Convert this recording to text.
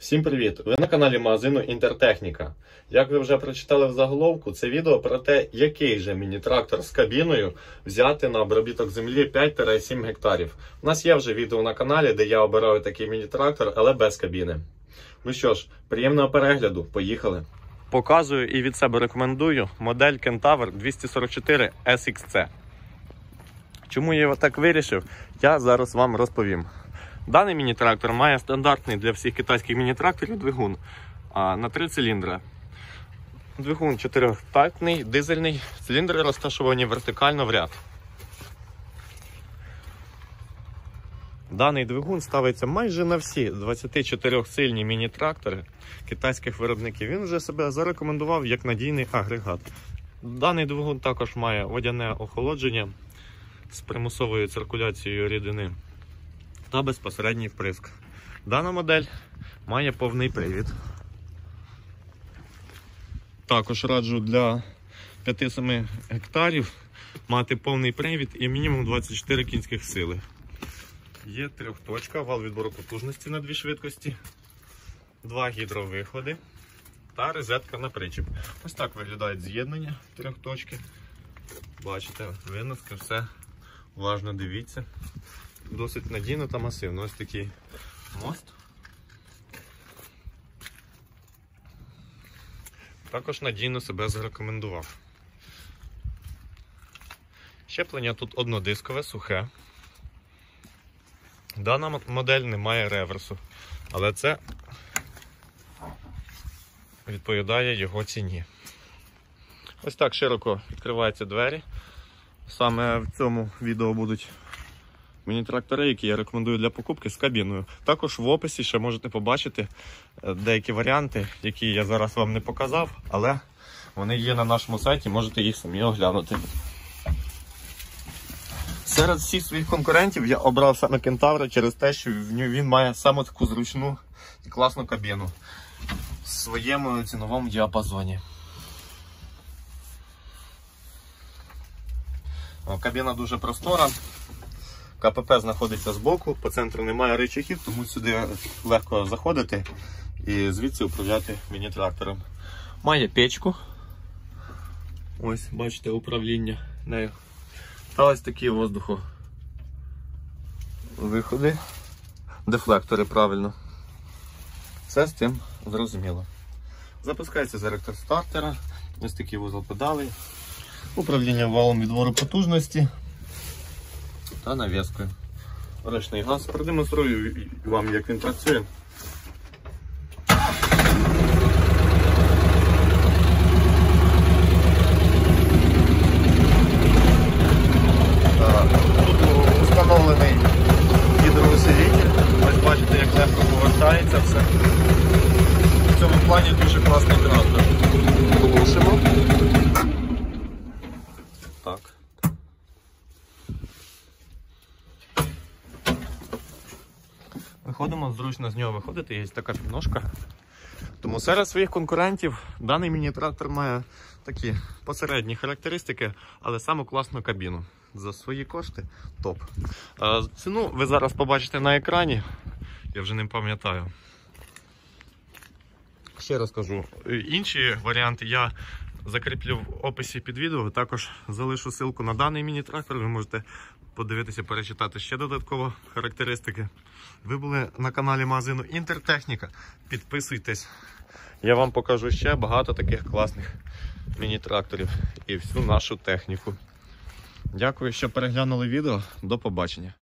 Всім привіт! Ви на каналі магазину Інтертехніка. Як ви вже прочитали в заголовку, це відео про те, який же міні-трактор з кабіною взяти на обробіток землі 5-7 гектарів. У нас є вже відео на каналі, де я обираю такий міні-трактор, але без кабіни. Ну що ж, приємного перегляду, поїхали! Показую і від себе рекомендую модель Kentaur 244 SXC. Чому я його так вирішив, я зараз вам розповім. Даний міні-трактор має стандартний для всіх китайських міні-тракторів двигун на 3 циліндри. Двигун 4-тактний, дизельний, циліндри розташовані вертикально в ряд. Даний двигун ставиться майже на всі 24-сильні міні-трактори китайських виробників. Він вже себе зарекомендував як надійний агрегат. Даний двигун також має водяне охолодження з примусовою циркуляцією рідини та безпосередній вприск. Дана модель має повний привід. Також раджу для 5-7 гектарів мати повний привід і мінімум 24 кінських сили. Є трьохточка, вал відбору потужності на 2 швидкості, 2 гідровиходи та розетка на причіп. Ось так виглядають з'єднання трьохточки. Бачите, виноски, все уважно дивіться. Досить надійно та масивно. Ось такий мост. Також надійно себе зарекомендував. Щеплення тут однодискове, сухе. Дана модель не має реверсу, але це відповідає його ціні. Ось так широко відкриваються двері. Саме в цьому відео будуть міні-трактори, які я рекомендую для покупки з кабіною. Також в описі ще можете побачити деякі варіанти, які я зараз вам не показав, але вони є на нашому сайті, можете їх самі оглянути. Серед всіх своїх конкурентів я обрав саме Kentaur через те, що він має саме таку зручну і класну кабіну в своєму ціновому діапазоні. Кабіна дуже простора. КПП знаходиться збоку, по центру немає рычагів, тому сюди легко заходити і звідси управляти міні-трактором. Має печку. Ось, бачите, управління нею. Та ось такі воздуховиходи, дефлектори, правильно. Все з цим зрозуміло. Запускається з електростартера, ось такий вузол педалей, управління валом відбору потужності та навіскою. Ручний газ. Продемонструю вам, як він працює. Тут встановлений гідроусилитель. Ось бачите, як легко повертається все. В цьому плані дуже класний трактор. Глушимо. Так. Виходимо, зручно з нього виходити, є така підножка. Тому серед своїх конкурентів даний міні-трактор має такі посередні характеристики, але саму класну кабіну. За свої кошти топ. Ціну ви зараз побачите на екрані, я вже не пам'ятаю. Ще раз кажу, інші варіанти я закріплю в описі під відео, також залишу ссылку на даний міні-трактор, ви можете подивитися, перечитати ще додатково характеристики. Ви були на каналі магазину Інтертехніка, підписуйтесь, я вам покажу ще багато таких класних міні-тракторів і всю нашу техніку. Дякую, що переглянули відео, до побачення.